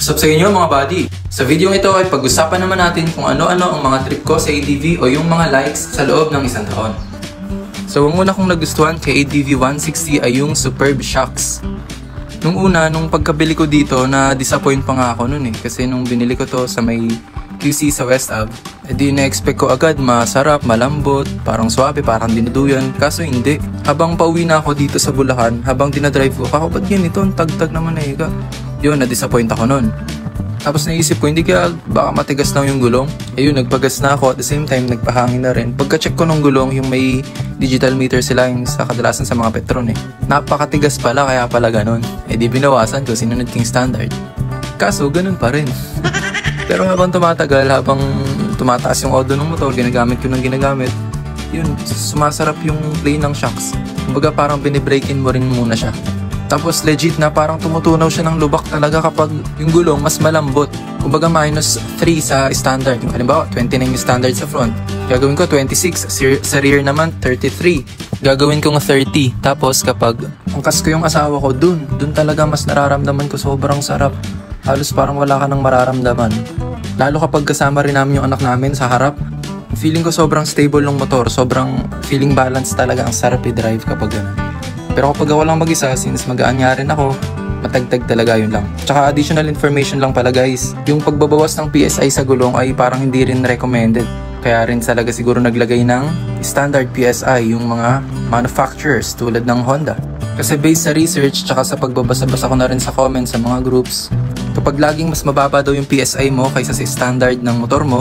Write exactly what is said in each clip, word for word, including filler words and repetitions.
What's up sa inyo mga buddy? Sa video ito ay pag-usapan naman natin kung ano-ano ang mga trip ko sa A D V o yung mga likes sa loob ng isang taon. So ang una kong nagustuhan kay A D V one sixty ay yung Superb Shocks. Nung una, nung pagkabili ko dito, na-disappoint pa nga ako nun eh. Kasi nung binili ko to sa may Q C sa West Ave, edi na-expect ko agad masarap, malambot, parang swabe, parang dinuduyan. Kaso hindi. Habang pauwi na ako dito sa Bulacan, habang dinadrive ko, kako ba't yan ito? Ang tagtag naman na higa. Yun, na-disappoint ako nun. Tapos naisip ko, hindi kaya baka matigas lang yung gulong. Ayun, nagpagas na ako. At the same time, nagpahangin na rin. Pagka-check ko ng gulong, yung may digital meter sila yung sa kadalasan sa mga Petron eh. Napakatigas pala, kaya pala ganun. Eh di binawasan ko, sinunod king standard. Kaso, ganun pa rin. Pero habang tumatagal, habang tumataas yung odo ng motor, ginagamit ko ng ginagamit, yun, sumasarap yung play ng shocks. Kumbaga parang binibreak-in mo rin muna siya. Tapos legit na parang tumutunaw siya ng lubak talaga kapag yung gulong mas malambot. Kumbaga minus three sa standard. Yung halimbawa, twenty-nine yung standard sa front. Gagawin ko twenty-six. Sa rear naman, thirty-three. Gagawin ko ng thirty. Tapos kapag angkas ko yung asawa ko, dun. Dun talaga mas nararamdaman ko sobrang sarap. Halos parang wala ka nang mararamdaman. Lalo kapag kasama rin namin yung anak namin sa harap. Feeling ko sobrang stable ng motor. Sobrang feeling balance talaga. Ang sarap i-drive kapag ganun. Pero kapag ako lang mag-isa, since magaan nga rin ako, matagtag talaga yun lang. Tsaka additional information lang pala guys, yung pagbabawas ng P S I sa gulong ay parang hindi rin recommended. Kaya rin talaga siguro naglagay ng standard P S I yung mga manufacturers tulad ng Honda. Kasi based sa research, tsaka sa pagbabasa-basa ko na rin sa comments sa mga groups, kapag laging mas mababa daw yung P S I mo kaysa sa standard ng motor mo,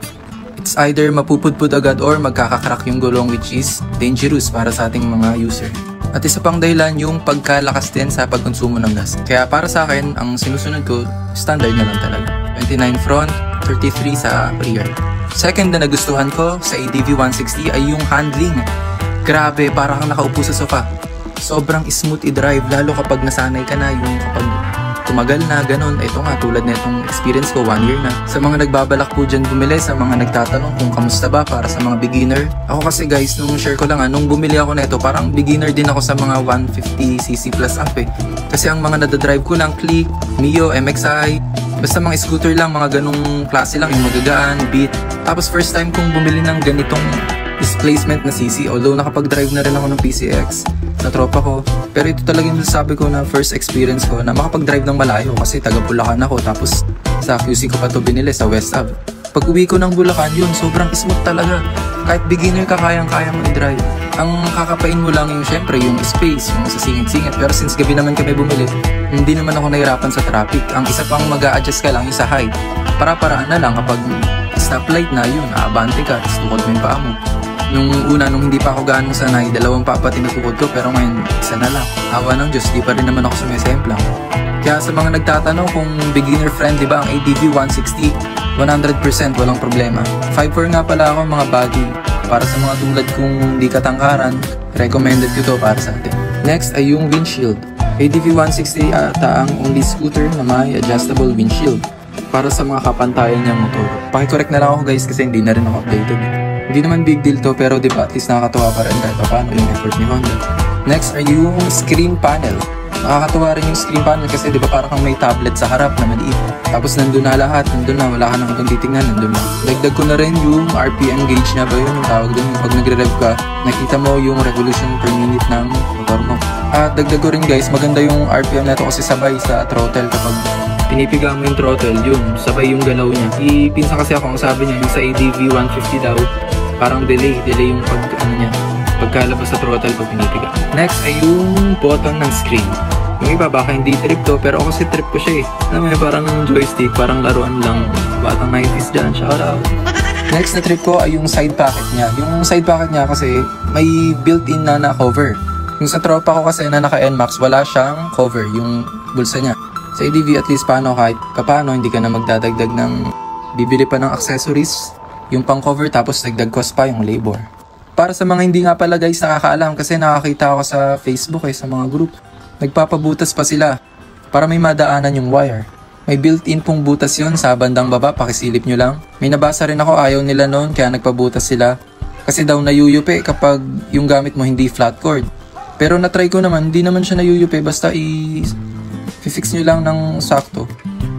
it's either mapupudpud agad or magkakakrak yung gulong, which is dangerous para sa ating mga user. At isa pang dahilan yung pagkalakas din sa pagkonsumo ng gas. Kaya para sa akin, ang sinusunod ko, standard na lang talaga. twenty-nine front, thirty-three sa rear. Second na nagustuhan ko sa A D V one sixty ay yung handling. Grabe, parang nakaupo sa sofa. Sobrang smooth i-drive, lalo kapag nasanay ka na yung kapag tumagal na, ganun. Ito nga, tulad na itong experience ko, one year na. Sa mga nagbabalak po dyan bumili, sa mga nagtatanong kung kamusta ba para sa mga beginner. Ako kasi guys, nung share ko lang, ah, nung bumili ako na ito, parang beginner din ako sa mga one fifty c c plus up eh. Kasi ang mga nadadrive ko lang, Click, Mio, M X I, basta mga scooter lang, mga ganung klase lang, yung magagaan, Beat. Tapos first time kong bumili ng ganitong displacement na C C, although nakapag-drive na rin ako ng P C X sa tropa ko. Pero ito talaga yung sabi ko na first experience ko na makapag-drive ng malayo kasi taga Bulacan ako, tapos sa Q C ko pa to binili sa West Ave. Pag uwi ko ng Bulacan, yun, sobrang smooth talaga. Kahit beginner ka, kayang-kaya mo i-drive. Ang kakapain mo lang yung syempre yung space, yung sa singit-singit. Pero since gabi naman kami bumili, hindi naman ako nahirapan sa traffic. Ang isa pang mag-a-adjust ka lang yung sa height. Para-paraan na lang kapag stoplight na yun, aabante ka, tapos tukod mo yung paa mo. Nung una, nung hindi pa ako gaano sanay, dalawang papa tinutukod ko, pero ngayon, isa na lang. Awa ng Diyos, di pa rin naman ako sumisemplang. Kaya sa mga nagtatanong kung beginner friendly ba ang A D V one sixty, one hundred percent walang problema. five four nga pala ako mga buddy. Para sa mga tulad kung di katangkaran, recommended ko to para sa atin. Next ay yung windshield. A D V one sixty ata ang only scooter na may adjustable windshield para sa mga kapantayan niyang motor. Pakicorrect na lang ako guys kasi hindi na rin ako updated. Hindi naman big deal to, pero diba at least nakakatawa pa rin kahit paano yung effort ni Honda. Next ay yung screen panel. Nakakatawa rin yung screen panel kasi diba parang kang may tablet sa harap na maliit. Tapos nandun na lahat, nandun na, wala ka nang ibang titignan, nandun na. Dagdag ko na rin yung R P M gauge na ba yun, yung tawag dun. Pag nagre-rev ka, nakita mo yung revolution per minute ng motor mo. At dagdag ko rin guys, maganda yung R P M na ito kasi sabay sa throttle kapag pinipiga mo yung throttle, yun, sabay yung galaw niya. Ipinsan kasi ako, ang sabi niya, yung sa A D V one fifty daw, parang delay, delay yung pag, ano niya, pagkalabas sa throttle pag pinipiga. Next ay yung button ng screen. Yung iba baka hindi trip to, pero ako kasi trip ko siya eh. Alam mo, parang joystick, parang laruan lang, batang nineties dyan, shout out. Next na trip ko ay yung side pocket niya. Yung side pocket niya kasi may built-in na na cover. Yung sa tropa ko kasi na naka-N MAX, wala siyang cover, yung bulsa niya. Sa A D V at least paano kahit paano hindi ka na magdadagdag ng bibili pa ng accessories, yung pang cover, tapos dagdag cost pa yung labor. Para sa mga hindi nga pala guys nakakaalam, kasi nakakita ako sa Facebook eh, sa mga group, nagpapabutas pa sila para may madaanan yung wire. May built-in pong butas yun sa bandang baba, pakisilip nyo lang. May nabasa rin ako, ayaw nila noon kaya nagpabutas sila kasi daw nayuyupi kapag yung gamit mo hindi flat cord. Pero natry ko naman, hindi naman siya nayuyupi, basta i fifix nyo lang ng sakto.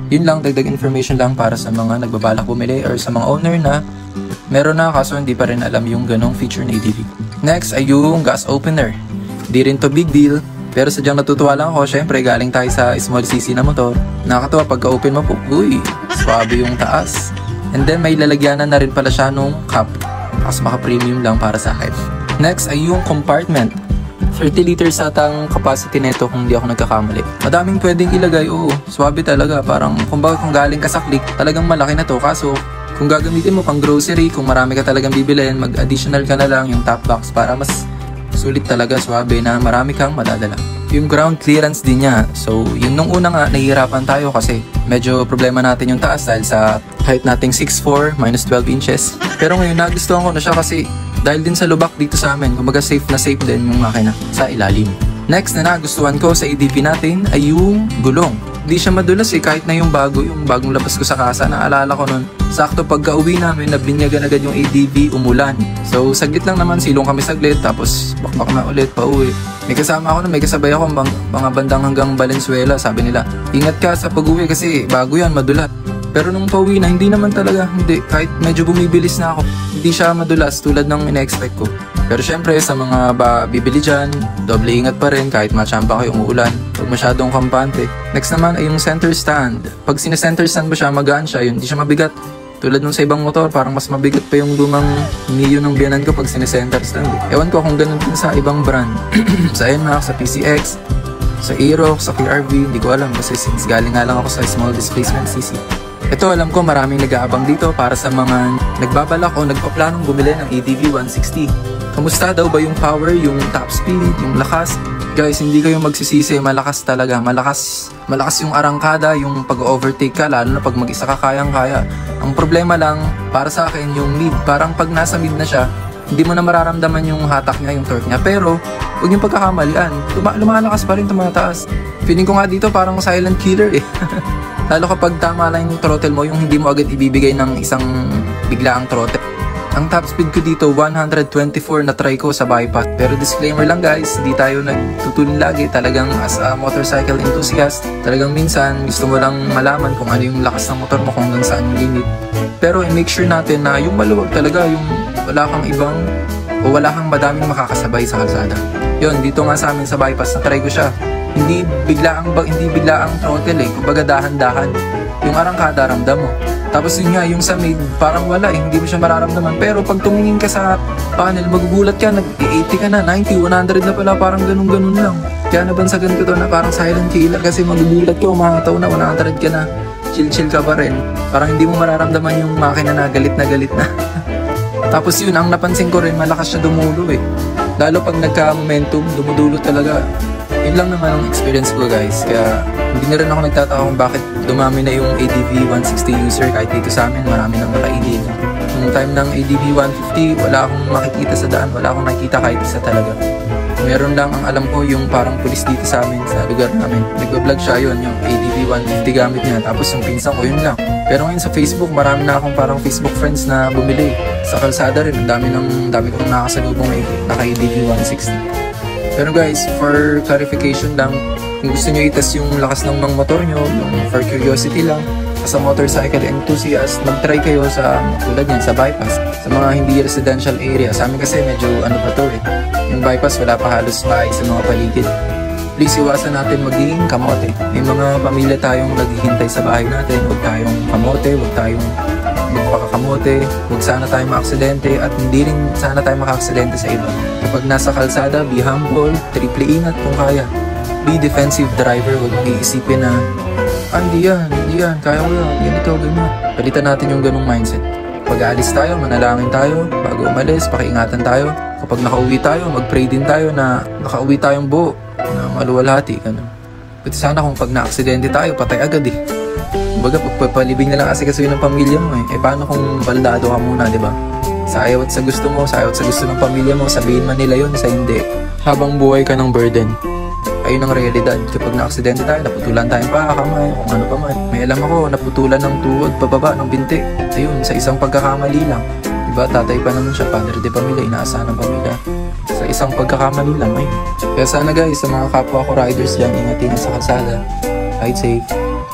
Yun lang, dagdag information lang para sa mga nagbabalak bumili or sa mga owner na meron na kaso hindi pa rin alam yung ganong feature ng A D V. Next ay yung gas opener. Di rin to big deal, pero sadyang natutuwa lang ako. Syempre galing tayo sa small C C na motor. Nakakatuwa pagka-open mo po, uy, swabe yung taas. And then may lalagyanan na rin pala siya nung cup. Mas maka-premium lang para sa akin. Next ay yung compartment. thirty liters atang capacity nito kung di ako nagkakamali. Madaming pwedeng ilagay, oo, swabe talaga. Parang kumbaga kung galing ka sa click, talagang malaki na to. Kaso kung gagamitin mo pang grocery, kung marami ka talagang bibilhin, mag-additional ka na lang yung top box para mas sulit talaga, swabe na marami kang madadala. Yung ground clearance din niya. So yun nung una nga, nahihirapan tayo kasi medyo problema natin yung taas dahil sa height nating six four minus twelve inches. Pero ngayon nagustuhan ko na siya kasi dahil din sa lubak dito sa amin, kumbaga safe na safe din yung makina sa ilalim. Next na nagustuhan ko sa A D V natin ay yung gulong. Hindi siya madulas eh, kahit na yung bago, yung bagong labas ko sa kasa, naalala ko nun. Sakto pagka uwi namin, nabinyagan agad yung A D V, umulan. So saglit lang naman, silong kami saglit, tapos bakbak na ulit, pauwi. May kasama ako na may kasabay ako bang, mga bandang hanggang Valenzuela, sabi nila, ingat ka sa pag-uwi kasi bago yan, madulas. Pero nung pauwi na, hindi naman talaga, hindi, kahit medyo bumibilis na ako, hindi siya madulas tulad ng ina-expect ko. Pero syempre sa mga ba, bibili dyan, doble ingat pa rin kahit machamba kayo umuulan, huwag masyadong kampante. Next naman ay yung center stand. Pag sine-center stand mo siya, magaan siya, yun, hindi siya mabigat. Tulad nung sa ibang motor, parang mas mabigat pa yung lumang Mio ng biyanan ko pag sine-center stand. Ewan ko kung ganun din sa ibang brand. Sa N M A X, sa P C X, sa Aerox, sa K R V, hindi ko alam kasi since galing nga lang ako sa small displacement C C. Ito alam ko maraming nag-aabang dito para sa mga nagbabalak o nagpaplanong bumili ng A D V one sixty. Kamusta daw ba yung power, yung top speed, yung lakas? Guys, hindi kayo magsisisi, malakas talaga. Malakas, malakas yung arangkada, yung pag-overtake ka, lalo na pag mag-isa ka kayang-kaya. Ang problema lang, para sa akin, yung mid. Parang pag nasa mid na siya, hindi mo na mararamdaman yung hatak niya, yung torque niya. Pero, huwag yung pagkakamalian. Luma lumalakas pa rin, tumataas. Feeling ko nga dito parang silent killer eh. Lalo kapag tama lang yung throttle mo, yung hindi mo agad ibibigay ng isang biglaang throttle. Ang top speed ko dito, one twenty-four na try ko sa bypass. Pero disclaimer lang guys, hindi tayo nagtutulin lagi. Talagang as a motorcycle enthusiast, talagang minsan gusto mo lang malaman kung ano yung lakas ng motor mo, kung hanggang saan yung limit. Pero i-make sure natin na yung maluwag talaga, yung wala kang ibang o wala kang madaming makakasabay sa kalsada. Yun, dito nga sa amin sa bypass, na try ko siya. Hindi bigla ang hindi bigla ang throttle eh, kumbaga dahan-dahan. Yung arangkada ramdam mo. Tapos yun nga, yung sa mid, parang wala eh, hindi mo siya mararamdaman. Pero pag tumingin ka sa panel, magugulat ka, nag-eighty ka na, ninety, one hundred na pala, parang ganun-ganun lang. Kaya nabansagan ko to na parang silent killer kasi magugulat ka, umataw na, one hundred ka na, chill-chill ka pa rin. Parang hindi mo mararamdaman yung makina na galit na galit na. Tapos yun, ang napansin ko rin, malakas siya dumulo eh. Lalo pag nagka-momentum, dumudulo talaga. Yun lang naman ang experience ko guys, kaya hindi na rin ako nagtataka kung bakit dumami na yung A D V one sixty user kahit dito sa amin, marami nang naka-A D V. Nung time ng A D V one fifty, wala akong makikita sa daan, wala akong nakikita kahit isa talaga. Meron lang ang alam ko yung parang pulis dito sa amin, sa lugar namin. Nagbablog siya yun, yung A D V one fifty gamit niya, tapos yung pinsan ko, yun lang. Pero ngayon sa Facebook, marami na akong parang Facebook friends na bumili. Sa kalsada rin, ang dami, ng, dami kong nakasalubong na naka-A D V one sixty. Pero guys, for clarification lang, kung gusto nyo itas yung lakas ng mga motor nyo, yung for curiosity lang, as a motorcycle enthusiast, mag-try kayo sa, tulad yan, sa bypass. Sa mga hindi residential area. Sa amin kasi medyo ano pa to eh. Yung bypass, wala pa halos bahay sa mga paligid. Please iwasan natin magiging kamote. May mga pamilya tayong naghihintay sa bahay natin. Huwag tayong kamote, huwag tayong magpakakamote, huwag sana tayo maaksidente at hindi rin sana tayo makaaksidente sa iba. Kapag nasa kalsada, be humble, triple ingat kung kaya. Be defensive driver, huwag mong iisipin na ah, hindi yan, hindi yan, kaya ko yan, ganito, ganyan. Palitan natin yung ganung mindset. Pag aalis tayo, manalangin tayo, bago umalis, pakiingatan tayo. Kapag nakauwi tayo, mag-pray din tayo na nakauwi tayong buo, na maluwalhati, gano'n. Pati sana kung pag na-aksidente tayo, patay agad eh. Kumbaga, pagpapalibing na lang kasi kasi ng pamilya mo eh. Eh paano kung baldado ka muna, di ba? Sa ayaw at sa gusto mo, sa ayaw at sa gusto ng pamilya mo, sabihin man nila yun, sa hindi. Habang buhay ka ng burden. Ayun ang realidad. Kapag na-aksidente tayo, naputulan tayong paa, kamay, kung ano pa man. May alam ako, naputulan ng tuhod, pababa, ng binti. Ayun, sa isang pagkakamali lang. Diba, tatay pa naman siya, padre de pamilya, inaasahan ng pamilya. Sa isang pagkakamali lang, ayun. Kaya sana guys, sa mga kapwa ko riders dyan, ingatin sa kalsada. Ride safe.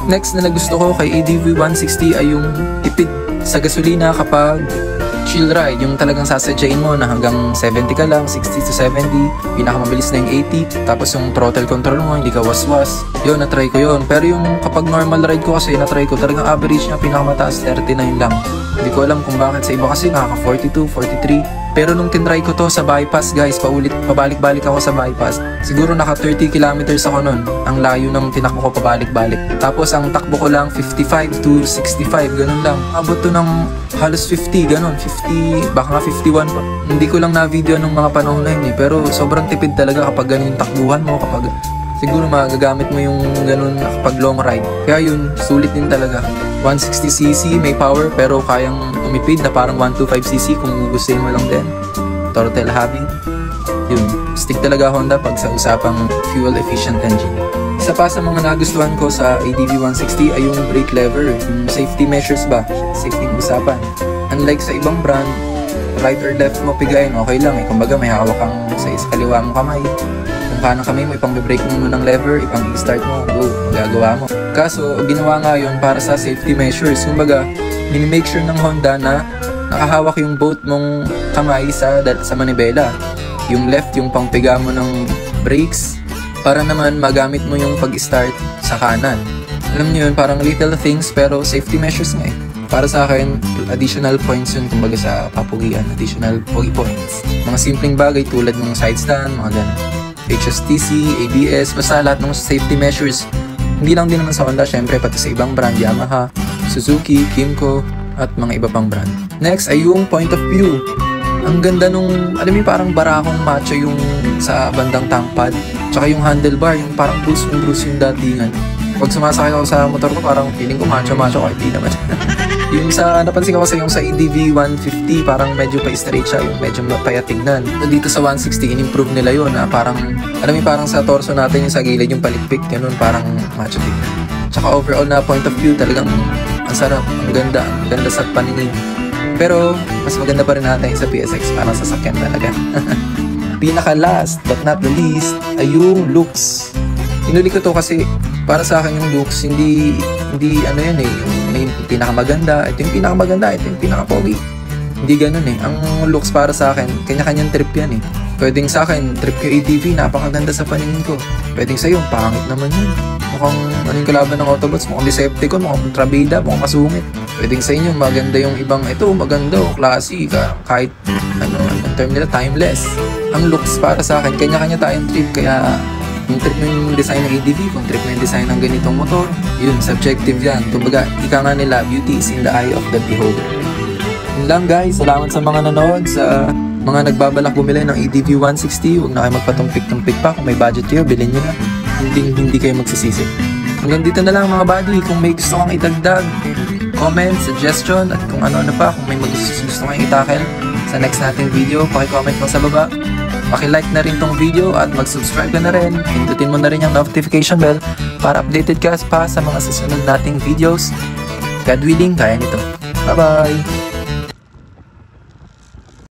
Next na nagusto ko kay A D V one sixty ay yung tipid sa gasolina kapag chill ride, yung talagang sasadyain mo na hanggang seventy ka lang, sixty to seventy, pinakamabilis na yung eighty, tapos yung throttle control mo, hindi ka waswas. Yun, na-try ko yun. Pero yung kapag normal ride ko kasi, na-try ko, talagang average niya pinakamataas, thirty-nine lang. Hindi ko alam kung bakit, sa iba kasi nakaka forty-two, forty-three. Pero nung tinry ko to sa bypass guys, paulit, pabalik-balik ako sa bypass, siguro naka thirty kilometers ako nun. Ang layo ng tinakbo ko pabalik-balik. Tapos ang takbo ko lang fifty-five to sixty-five, ganun lang. Abot to ng halos fifty, ganun, fifty, baka nga fifty-one pa. Hindi ko lang na-video nung mga panahon na yun eh, pero sobrang tipid talaga kapag ganun yung takbuhan mo, kapag siguro magagamit mo yung ganun kapag long ride. Kaya yun, sulit din talaga. one sixty c c, may power pero kayang umipid na parang one twenty-five c c kung gustuin mo lang din. Throttle happy. Yun, stick talaga Honda pag sa usapang fuel efficient engine. Isa pa sa mga nagustuhan ko sa A D V one sixty ay yung brake lever, yung safety measures ba, safety usapan. Unlike sa ibang brand, right or left mo pigain, okay lang eh. Kumbaga may hawak kang sa kaliwa mong kamay. Kung kanang kamay mo, ipang-brake mo ng lever, ipang-start mo, go, gagawa mo. Kaso, ginawa nga yun para sa safety measures. Kumbaga, mini-make sure ng Honda na nakahawak yung both mong kamay sa, sa manibela. Yung left, yung pangpiga mo ng brakes, para naman magamit mo yung pag-start sa kanan. Alam niyo yun, parang little things pero safety measures nga eh. Para sa akin, additional points yun, kumbaga sa papugian, additional pogi points. Mga simpleng bagay tulad ng side stand, mga ganun. H S T C, A B S, basta lahat ng safety measures. Hindi lang din naman sa Honda, syempre pati sa ibang brand, Yamaha, Suzuki, Kymco, at mga iba pang brand. Next ay yung point of view. Ang ganda nung, alam mo parang barakong macho yung sa bandang tank pad. Tsaka yung handlebar, yung parang bruise yung bruise yung datingan. Pag sumasakay ako sa motor ko, parang feeling ko macho-macho ko, hindi naman. Yung sa, napansin ko kasi yung sa A D V one fifty, parang medyo pa-straight siya, yung medyo payat tignan. Dito sa one sixty, in-improve nila yun, na parang, alam mo parang sa torso natin, yung sa gilid, yung palikpik, ganun, parang macho tignan. Tsaka overall na point of view, talagang ang sarap, ang ganda, ang ganda sa paningin. Pero, mas maganda pa rin natin sa P S X, parang sasakyan talaga. Pinaka-last, but not the least, ay yung looks. Inuli ko to kasi, para sa akin yung looks, hindi, hindi ano yun eh, yung, yung pinakamaganda, ito yung pinakamaganda, ito yung pinakapogi. Hindi ganun eh. Ang looks para sa akin, kanya-kanyang trip yan eh. Pwedeng sa akin, trip ko A D V, napakaganda sa paningin ko. Pwedeng sa'yo, pangit naman yun. Mukhang, ano yung kalaban ng Autobots, mukhang Decepticon, mukhang Trabida, mukhang kasungit. Pwedeng sa inyo, maganda yung ibang, ito, maganda, classy, kahit, ano, ang term nila, timeless. Ang looks para sa akin, kanya-kanya tayong trip, kaya, kung trip mo yung design ng A D V, kung trip mo yung design ng ganitong motor, yun, subjective yan. Kumbaga, ika nga nila, beauty is in the eye of the beholder. Yun lang guys, salamat sa mga nanood, sa mga nagbabalak bumili ng A D V one sixty, huwag na kayo magpatumpik-tumpik pa, kung may budget kayo, bilhin nyo na. Hindi, hindi kayo magsisisi. Hanggang dito na lang mga buddy, kung may gusto kang idagdag, comment, suggestion, at kung ano-ano pa, kung may gusto, gusto kang itakel sa next natin video, paki-comment lang sa baba. Paki-like na rin tong video at mag-subscribe ka na rin. Pindutin mo na rin yung notification bell para updated ka pa sa mga susunod nating videos. God willing, kaya nito. Bye-bye!